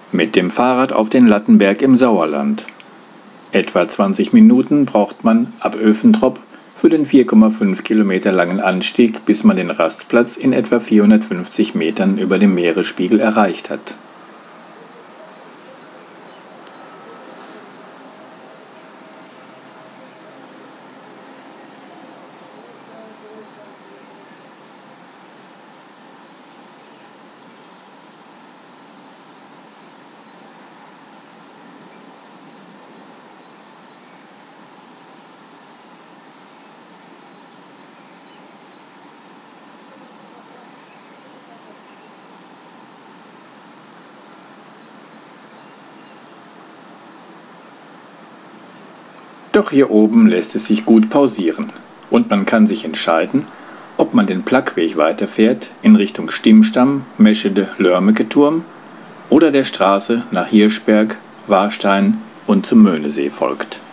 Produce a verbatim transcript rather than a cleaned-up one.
Mit dem Fahrrad auf den Lattenberg im Sauerland. Etwa zwanzig Minuten braucht man ab Öfentrop für den vier Komma fünf Kilometer langen Anstieg, bis man den Rastplatz in etwa vierhundertfünfzig Metern über dem Meeresspiegel erreicht hat. Doch hier oben lässt es sich gut pausieren und man kann sich entscheiden, ob man den Plackweg weiterfährt in Richtung Stimmstamm, Meschede, Lörmeke-Turm oder der Straße nach Hirschberg, Warstein und zum Möhnesee folgt.